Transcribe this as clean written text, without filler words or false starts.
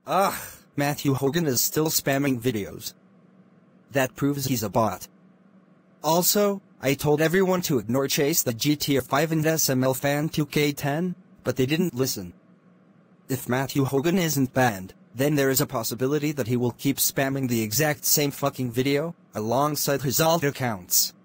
Ugh, Matthew Hogan is still spamming videos. That proves he's a bot. Also, I told everyone to ignore Chase the GTA 5 and SML Fan 2K10, but they didn't listen. If Matthew Hogan isn't banned, then there is a possibility that he will keep spamming the exact same fucking video, alongside his alt accounts.